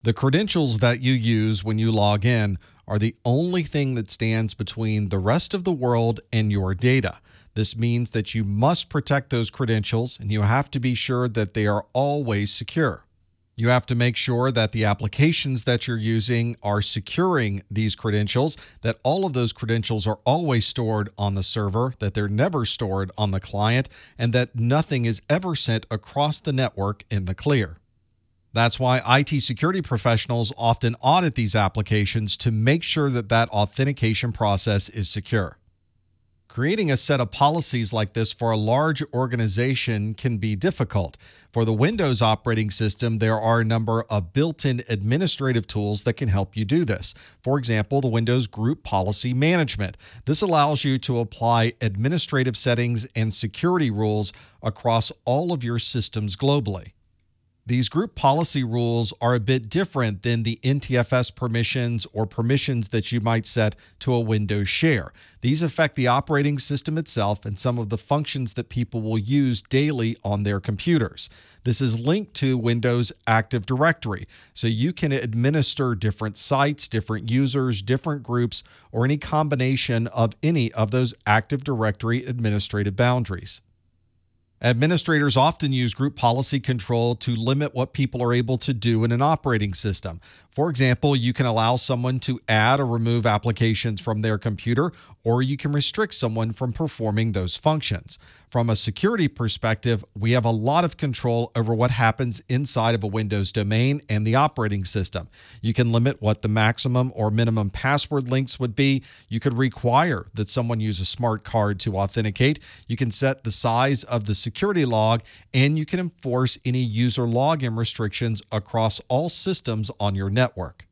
The credentials that you use when you log in are the only thing that stands between the rest of the world and your data. This means that you must protect those credentials, and you have to be sure that they are always secure. You have to make sure that the applications that you're using are securing these credentials, that all of those credentials are always stored on the server, that they're never stored on the client, and that nothing is ever sent across the network in the clear. That's why IT security professionals often audit these applications to make sure that that authentication process is secure. Creating a set of policies like this for a large organization can be difficult. For the Windows operating system, there are a number of built-in administrative tools that can help you do this. For example, the Windows Group Policy Management. This allows you to apply administrative settings and security rules across all of your systems globally. These group policy rules are a bit different than the NTFS permissions or permissions that you might set to a Windows share. These affect the operating system itself and some of the functions that people will use daily on their computers. This is linked to Windows Active Directory, so you can administer different sites, different users, different groups, or any combination of any of those Active Directory administrative boundaries. Administrators often use group policy control to limit what people are able to do in an operating system. For example, you can allow someone to add or remove applications from their computer, or you can restrict someone from performing those functions. From a security perspective, we have a lot of control over what happens inside of a Windows domain and the operating system. You can limit what the maximum or minimum password lengths would be. You could require that someone use a smart card to authenticate. You can set the size of the security log, and you can enforce any user login restrictions across all systems on your network.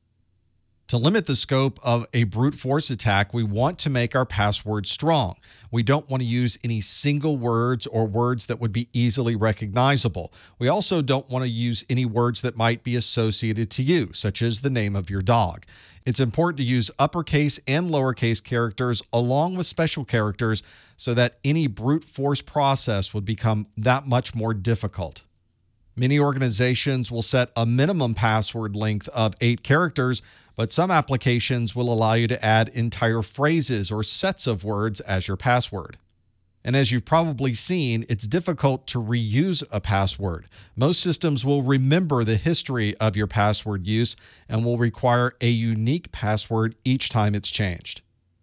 To limit the scope of a brute force attack, we want to make our password strong. We don't want to use any single words or words that would be easily recognizable. We also don't want to use any words that might be associated to you, such as the name of your dog. It's important to use uppercase and lowercase characters along with special characters so that any brute force process would become that much more difficult. Many organizations will set a minimum password length of 8 characters, but some applications will allow you to add entire phrases or sets of words as your password. And as you've probably seen, it's difficult to reuse a password. Most systems will remember the history of your password use and will require a unique password each time it's changed.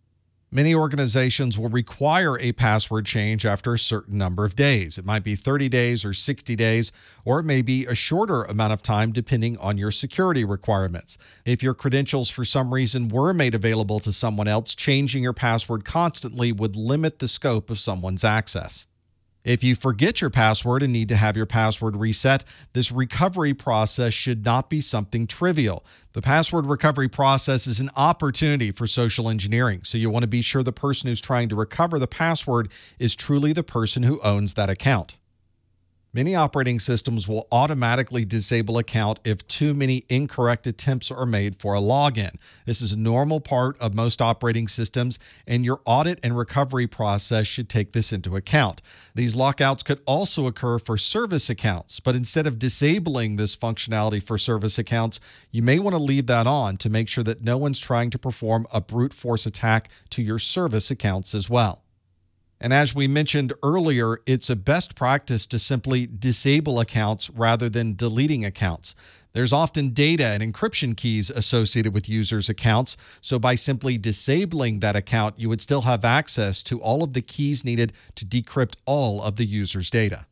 Many organizations will require a password change after a certain number of days. It might be 30 days or 60 days, or it may be a shorter amount of time depending on your security requirements. If your credentials for some reason were made available to someone else, changing your password constantly would limit the scope of someone's access. If you forget your password and need to have your password reset, this recovery process should not be something trivial. The password recovery process is an opportunity for social engineering, so you want to be sure the person who's trying to recover the password is truly the person who owns that account. Many operating systems will automatically disable an account if too many incorrect attempts are made for a login. This is a normal part of most operating systems, and your audit and recovery process should take this into account. These lockouts could also occur for service accounts, but instead of disabling this functionality for service accounts, you may want to leave that on to make sure that no one's trying to perform a brute force attack to your service accounts as well. And as we mentioned earlier, it's a best practice to simply disable accounts rather than deleting accounts. There's often data and encryption keys associated with users' accounts, so by simply disabling that account, you would still have access to all of the keys needed to decrypt all of the user's data.